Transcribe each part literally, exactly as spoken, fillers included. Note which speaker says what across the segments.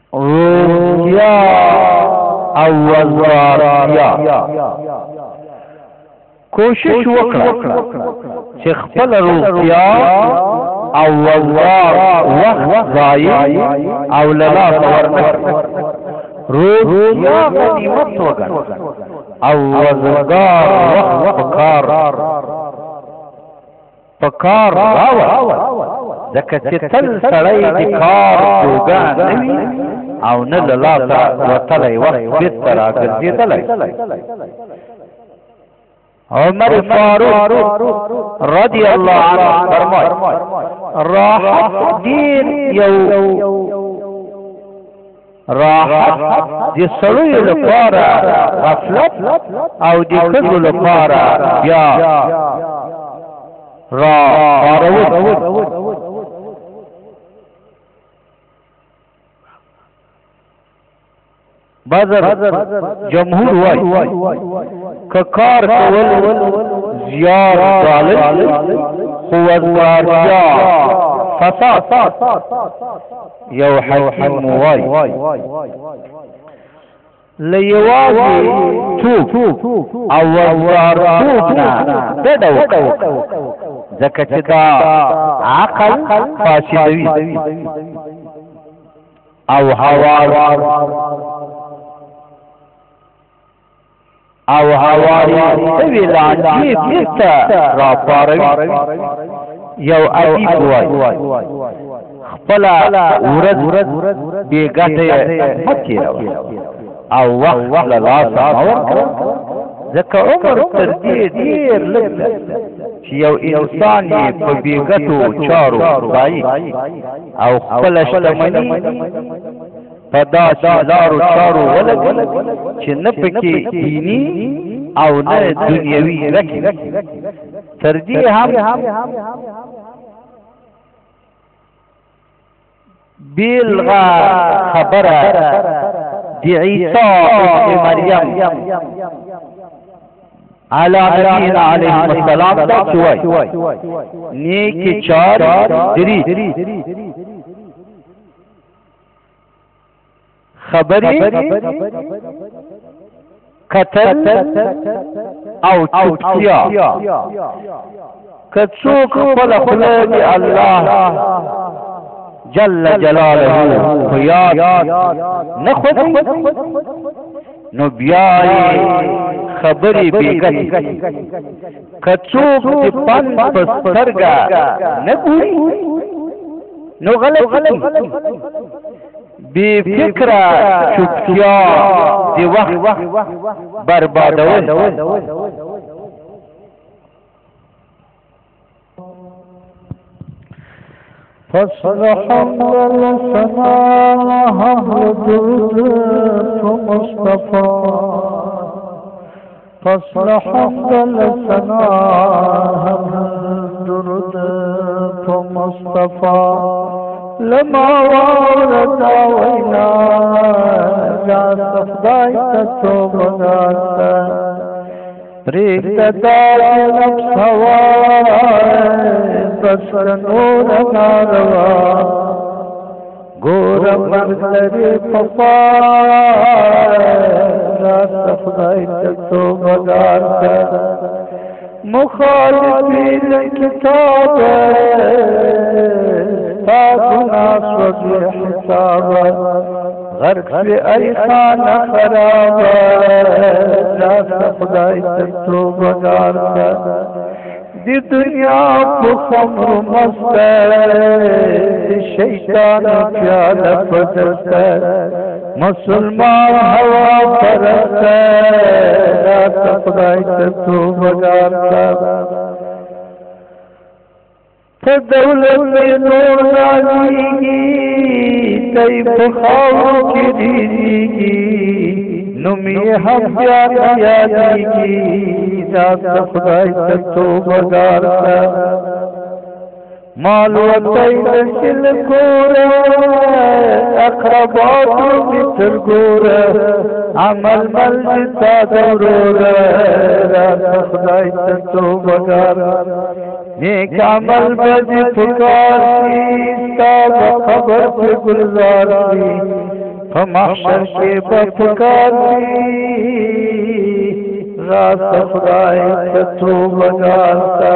Speaker 1: روغتیا او وزارتیا کوشش وکړه چې خپل روغتیا او وزار وخت ضایع او لاله ورنه روغتیا غنیمت وګڼه او وزګار وخت پکار پکار راوړه ځکه چې تل سړی د کار جوګان نه وي او نه له لاسه وتلی وخت بېرته راګرځېدلی عمر فاروق رضی الله عنه فرمایي راحت ډېر یو راحت د سړیو لپاره غفلت او د ښځو لپاره بیا را کارول بازر جمهور وای که کار کول زیار ډالل خو وزارتیا فساد یو حکیم وای لیوازی توب او وزارتوبنا ډډه وکړه ځکه چې دا عقل فاسدوي او هوا او هواری سوی لانجی بیرتا را پاروی یو عدیب وای خپلا ورد بیگت مکی روی او وقت للاسا مور ځکه عمر تر دې ډېر لږ چې یو انسان یې په بېګټو چارو ځایي او خپله شتمني په داسې لارو چارو ولګي چې نه پکې دیني او نه دنیوي رکي تر دې هم بیلغه خبره دی عیسی ابن مریم علی نبینا علیه السلام دا چوئی نیکی چار دری خبری قتل او چوکیا کڅوک خپل خپل دی الله جل جلاله خیات نخودی نو بیائی خبری بیگت کچوک دی پن پسترگا نگوی نو غلط بی فکر چوکیا دی وقت بربادول
Speaker 2: فصل حمد السنا حمد درود مصطفى فصل حمد السنا حمد درود مصطفى لما ورد وينا يا صفداي تتوبغاتا پریک دائی نفس ہوائے بس نور ناروا گور مردری پپائے راست خدای تتو بگارتا مخالفین کتاب تا گناس وزی حساب غرق في ايخان خراب راست خدای تتو بگارتا دی دنیا کو خمر مست دی شیطان پیال پدست مسلمان ہوا پرست راست خدای تتو بگارتا دولت میں نور نازیگی تی بخاو کی دیزیگی نمی ہم پیار یادیگی ذات خدای تتو بگارتا مال و تیل شل گورا اقربات متر گورا عمل ملتا دورورا ذات خدای تتو بگارتا نیک عمل بجی فکار کی ستاب خبر پر گلزار کی محشر کے بپکاری راست خدای تو بگارتا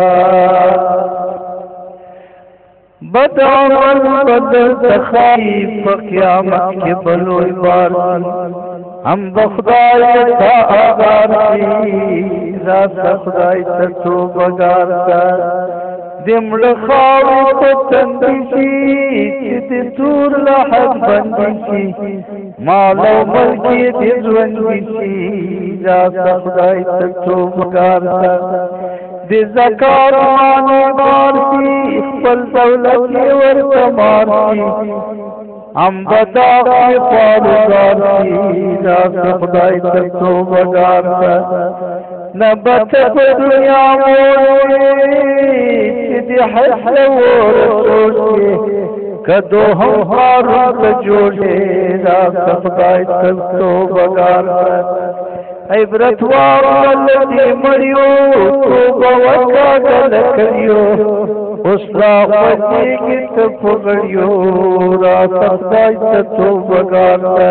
Speaker 2: بد عمل بدل تخیف قیامت کے بلوئی بارتی ہم بخدای تا آگارتی راست خدای تو بگارتا دمڑ خواو پتندی شی چید تور لحد بندی شی مالو ملکی دیزوندی شی راست خدای تو بگارتا دی زکار مانو مارتی اخفل دولتی ورطمارتی ہم بداقی فالدارتی راست خدای تو بگارتا نبت دنیا مولی چیدی حسن ورسوشی کدو ہم خارون جوڑے راست خدای تو بگارتا عبرت والذی مریو تو بوکا گلکریو اسلا وجی کی تفگڑیو راست خدای تو بگارتا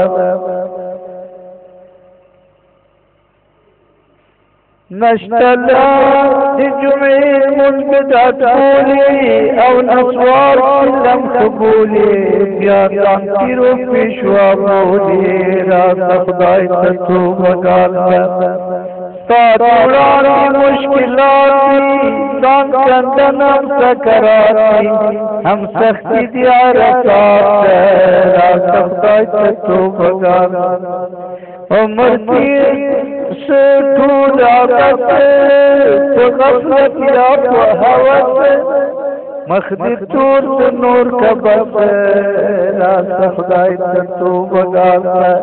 Speaker 2: نشتلا دی جمعی منبدات بولی او نسوار لم قبولی بیادان تیرو پیشوا بولی راست خدای تو بگارتا ستارورانی مشکلاتی سان کندنم سکراتی ہم سختی دیارتات راست خدای تو بگارتا عمر تیر سے ٹھول آقت تو غفلت یا تو حوث مخدر تور سے نور کا بس راست خدای تو بگارتا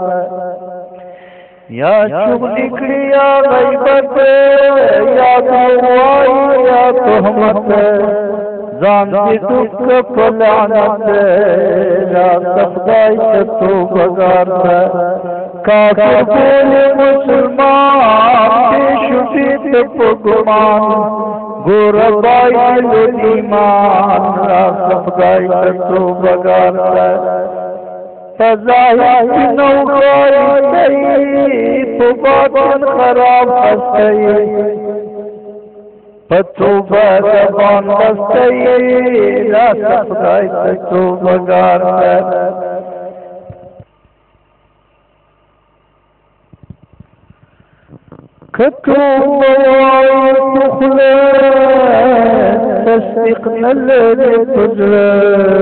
Speaker 2: یا چغلی کڑی یا غیبت یا دعوائی یا تحمت زان دی دکھ پلعنت راست خدای تو بگارتا کافر بولے مسلمان شفیت پگمان گوربائی ایمان راست خدای تو بگارتا فضاہی نوخائی سئی پباطن خراب ہستی پتوبہ زبان بستی راست خدای تو بگارتا كتوب تخلى تصدق الذي تجرى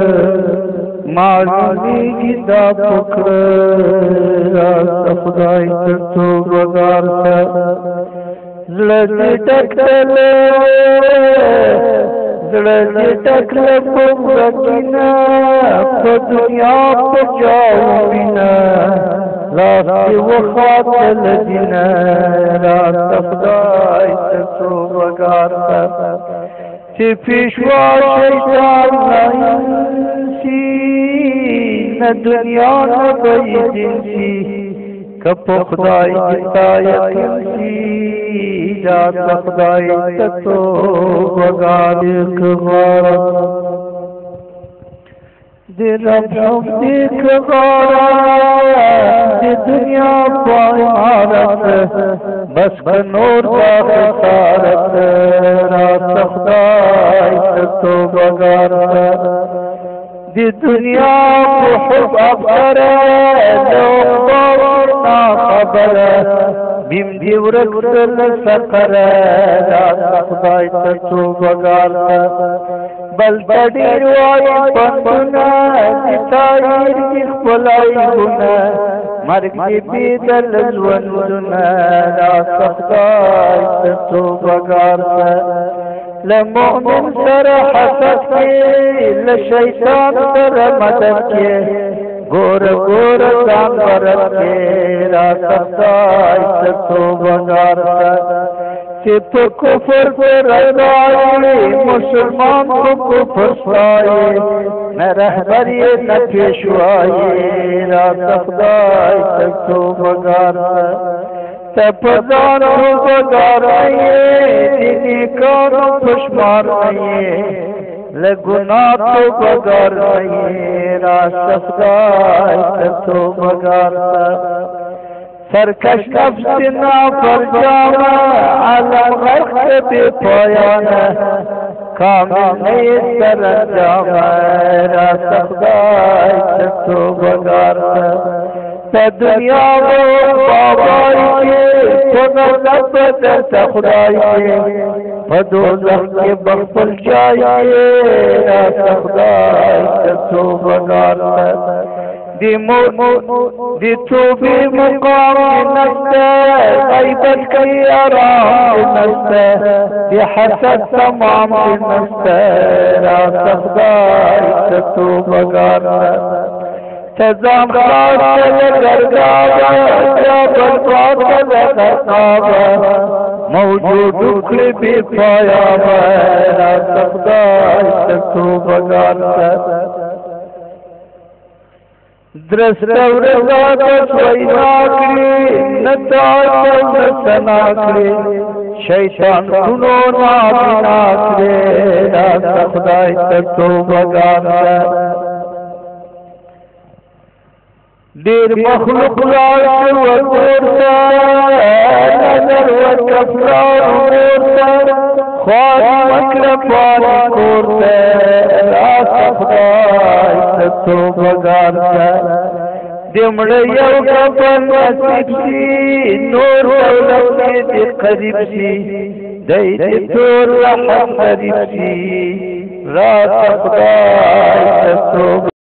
Speaker 2: معلومي جدا فكر راست خدای تو بگارتا زلدی تکتل زلدی تکل پمرکینا پا دنیا پا جاو بینا لاستی وخاطل دینا راست خدای تو بگارتا چی پیشوا شیطان نینسی نا دنیا نبی جنسی کپ خدای جتا یقینسی راست خدای تو بگارت غارت دی رب ہم دیکھ غارت دی دنیا پائی عارت بس کنور کا خسارت راست خدای تو بگارت دی دنیا کو حب افکر لوگ باورنا خبر بیم دیورک سل سقر راست خدای تو بگارت بل تدیر وائی پندنا تتایر جخ پلائی گنا مرگ کی بیدل زوندنا راست خدای تو بگارتا لمؤمن سر حسد کے لشیطان سر مدد کے گور گور دان برد کے راست خدای تو بگارتا چپ کفر پر رضائی مسلمان کو کفر سائی نہ رہبری نہ پیشوائی راست خدای تو بگارتا تپدان کو بگارائیے دینی کارو پشمار آئیے لگناہ تو بگر نہیں راست خدای تو بگر سرکش نفس نا پر جانا عالم غرق بے پایانا کامل نہیں سر انجام راست خدای تو بگر تا دنیا و بابائی کے تو نصب در خدای کے فدوزخ کے بخفل جائیے راست خدای تو بگر دی دی تو بھی مقام نستے غیبت کی آرام نستے دی حسد تمام نستے راست خدای تو بگر تزام خاص لگرگاوا جابل باطل خطابا موجود اکلی بی پایا راست خدای تو بگر درست و رضا دسوئی ناکلی نتاج نسناکلی شیطان کنو نابی ناکلی راست خدای تو بگر دیر مخلوق لائش و کورتا نظر و کفران کورتا خواهی مکرفان کورتا راست خدای تو بگارتا دمڑ یو کفن نصیب سی نور دولت کے دی قریب سی دیت تور لحظ قریب سی راست خدای تو